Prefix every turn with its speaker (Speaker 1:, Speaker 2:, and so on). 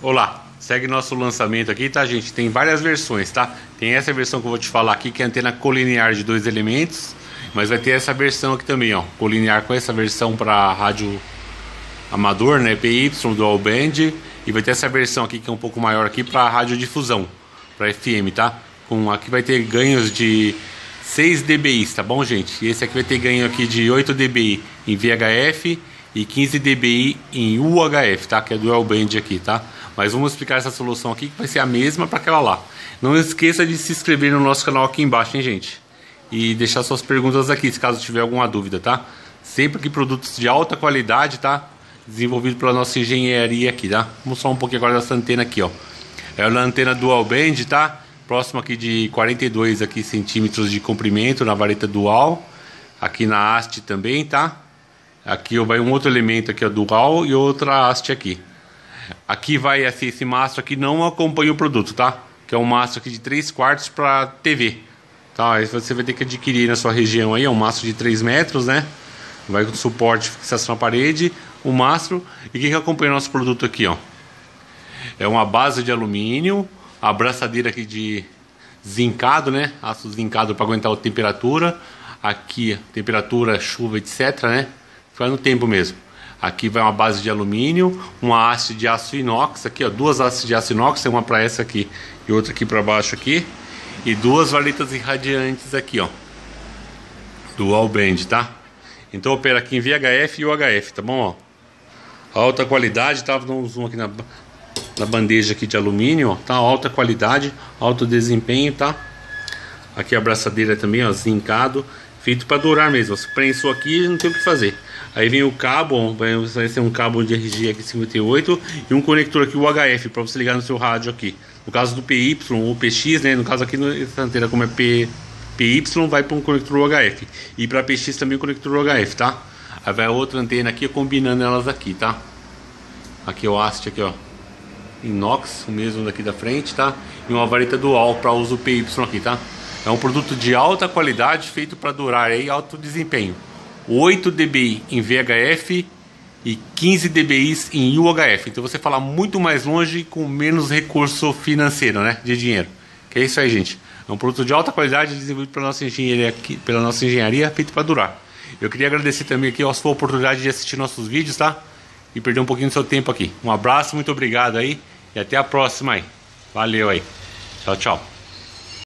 Speaker 1: Olá, segue nosso lançamento aqui, tá, gente? Tem várias versões, tá? Tem essa versão que eu vou te falar aqui, que é a antena colinear de 2 elementos, mas vai ter essa versão aqui também, ó, colinear com essa versão para rádio amador, né, PY, dual band, e vai ter essa versão aqui que é um pouco maior aqui para radiodifusão, para FM, tá? Aqui vai ter ganhos de 6 dBi, tá bom, gente? E esse aqui vai ter ganho aqui de 8 dBi em VHF e 15 dBi em UHF, tá? Que é dual band aqui, tá? Mas vamos explicar essa solução aqui que vai ser a mesma para aquela lá. Não esqueça de se inscrever no nosso canal aqui embaixo, hein, gente? E deixar suas perguntas aqui, se caso tiver alguma dúvida, tá? Sempre que produtos de alta qualidade, tá? Desenvolvido pela nossa engenharia aqui, tá? Vamos falar um pouquinho agora dessa antena aqui, ó. É uma antena dual band, tá? Próximo aqui de 42 aqui, centímetros de comprimento na vareta dual. Aqui na haste também, tá? Aqui vai um outro elemento aqui, ó, dual, e outra haste aqui. Aqui vai assim, esse mastro aqui não acompanha o produto, tá? Que é um mastro aqui de 3/4 para TV, tá? Aí você vai ter que adquirir na sua região aí, é um mastro de 3 metros, né? Vai com suporte de fixação na parede, o mastro. E o que acompanha o nosso produto aqui, ó? É uma base de alumínio, a abraçadeira aqui de zincado, né? Aço zincado para aguentar a temperatura. Aqui, temperatura, chuva, etc, né? Vai no tempo mesmo. Aqui vai uma base de alumínio, uma haste de aço inox, aqui ó, 2 hastes de aço inox, uma para essa aqui e outra aqui para baixo aqui, e 2 valetas irradiantes aqui, ó, dual band, tá? Então opera aqui em VHF e UHF, tá bom, ó? Alta qualidade, tá? Dá um zoom aqui na bandeja aqui de alumínio, ó, tá? Alta qualidade, alto desempenho, tá? Aqui a abraçadeira também, ó, zincado, feito para durar mesmo. Se prensou aqui, não tem o que fazer. Aí vem o cabo, vai ser um cabo de RG58 e um conector aqui UHF para você ligar no seu rádio aqui. No caso do PY ou PX, né? No caso aqui essa antena como é PY, vai para um conector UHF. E para PX também o conector UHF, tá? Aí vai outra antena aqui combinando elas aqui, tá? Aqui o haste aqui, ó, inox, o mesmo daqui da frente, tá? E uma vareta dual para uso PY aqui, tá? É um produto de alta qualidade feito para durar aí alto desempenho. 8 dBi em VHF e 15 dBi em UHF. Então você fala muito mais longe com menos recurso financeiro, né? De dinheiro. Que é isso aí, gente. É um produto de alta qualidade desenvolvido pela nossa engenharia, feito para durar. Eu queria agradecer também aqui a sua oportunidade de assistir nossos vídeos, tá? E perder um pouquinho do seu tempo aqui. Um abraço, muito obrigado aí e até a próxima aí. Valeu aí. Tchau, tchau.